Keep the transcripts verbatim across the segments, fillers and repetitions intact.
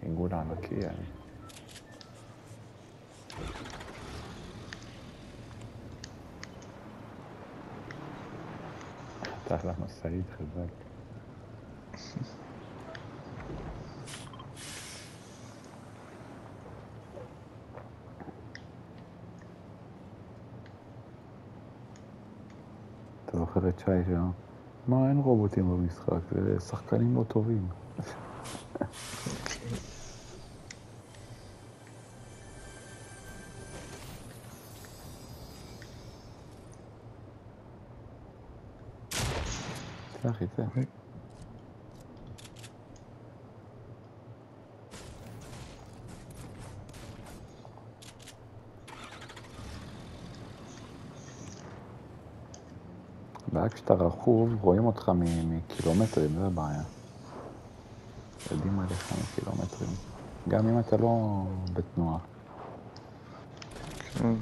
עיגול ענקי, אני. אתה אחלה משאית חזק. אתה זוכר את שי שם? מה, אין רובוטים במשחק, זה שחקנים לא טובים. תצא אחי, תצא. רק כשאתה רכוב, רואים אותך מקילומטרים, זה הבעיה. יודעים עליך מקילומטרים. גם אם אתה לא בתנועה. כן.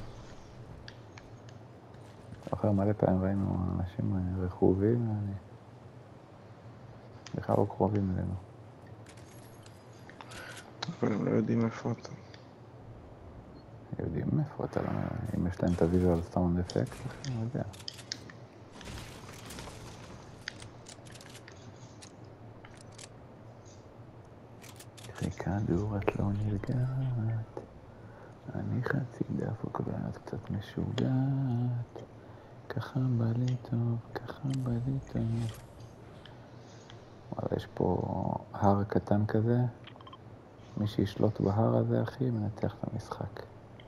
אחר מלא פעמים ראינו אנשים רכובים, ואני... בכלל לא קרובים אלינו. אבל הם לא יודעים איפה אתה. יודעים איפה אתה, אם יש להם את הוויז'ואל סאונד אפקט, אני לא יודע. כדור את לא נרגעת, אני חצי דפוק ואת קצת משוגעת, ככה בא לי טוב, ככה בא לי טוב. וואלה, יש פה הר קטן כזה, מי שישלוט בהר הזה אחי מנצח את המשחק.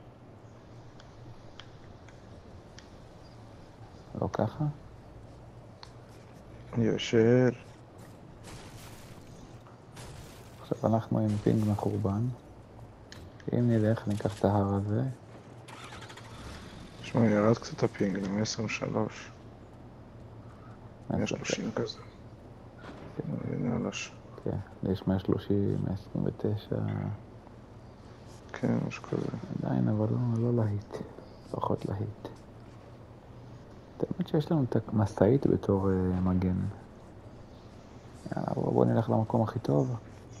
לא ככה? ישר. עכשיו אנחנו עם פינג מחורבן. אם נלך ניקח את ההר הזה. תשמע, ירד קצת הפינג, אני עשר ושלוש. מאה שלושים כזה. הנה עלש. כן, יש מאה שלושים, מאה עשרים ותשע. כן, משהו כזה. עדיין, אבל לא, לא להיט. פחות להיט. האמת שיש לנו את המסעית בתור uh, מגן. יאללה, בוא, בוא נלך למקום הכי טוב.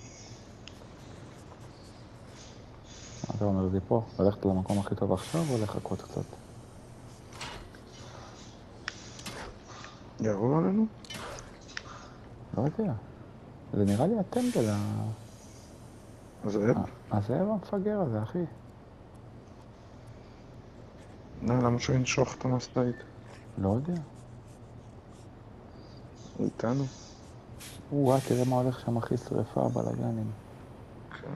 מה אתה אומר, זיפו? ללכת למקום הכי טוב עכשיו או לחכות קצת? יעבור עלינו? לא יודע. זה נראה לי הטמבל ה... הזאב? הזאב המפגר הזה, אחי. לא, למה שהוא ינשוך את המסעית? לא יודע. הוא איתנו? וואה, תראה מה הולך שם, אחי, שריפה בלגנים. כן.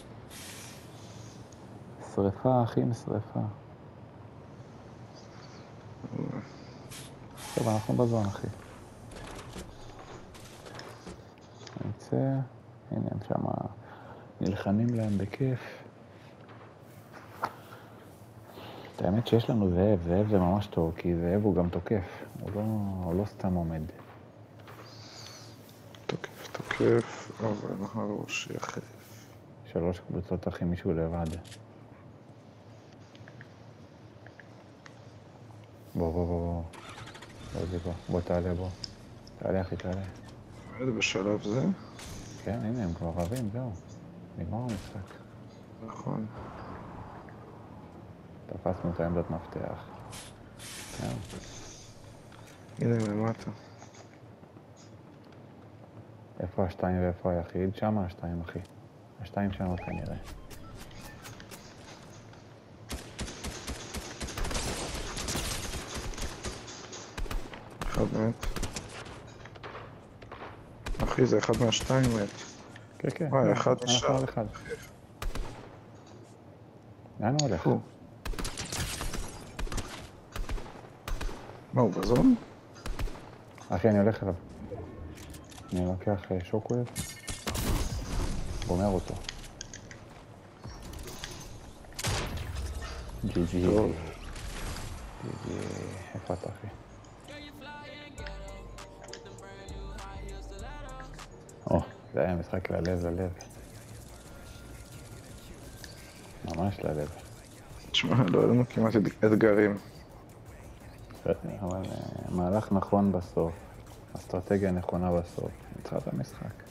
שריפה, אחי, משריפה. טוב, אנחנו בזון, אחי. נצא, הנה הם שם נלחמים להם בכיף. את האמת שיש לנו זאב, זאב זה ממש טוב, כי זאב הוא גם תוקף, הוא לא, הוא לא סתם עומד. תוקף, תוקף, אבל הראש יחף. שלוש קבוצות אחי, מישהו לבד. בוא, בוא, בוא, בוא. בוא, זה בוא. בוא, תעלה, בוא. תעלה, אחי, תעלה. זה בשלב זה? כן, הנה, הם כבר רבים, זהו. נגמר המשחק. נכון. תפסנו את העמדת מפתח. כן. הנה למטה. איפה השתיים ואיפה היחיד? שם השתיים, אחי. השתיים שם כנראה. אחד מת. אחי, זה אחד מהשתיים מת. כן, כן. וואי, אחד נשאר. אנחנו על אחד. לאן הוא הולך? מה, הוא בזון? אחי, אני הולך אליו. אני לוקח שוקוייב. גומר אותו. ג'י ג'י. טוב. ג'י ג'י. איפה אתה, אחי? או, זה היה משחק ללב, ללב. ממש ללב. תשמע, לא היה לנו כמעט אתגרים. אבל מהלך נכון בסוף. אסטרטגיה נכונה בסוף. ניצחה את המשחק.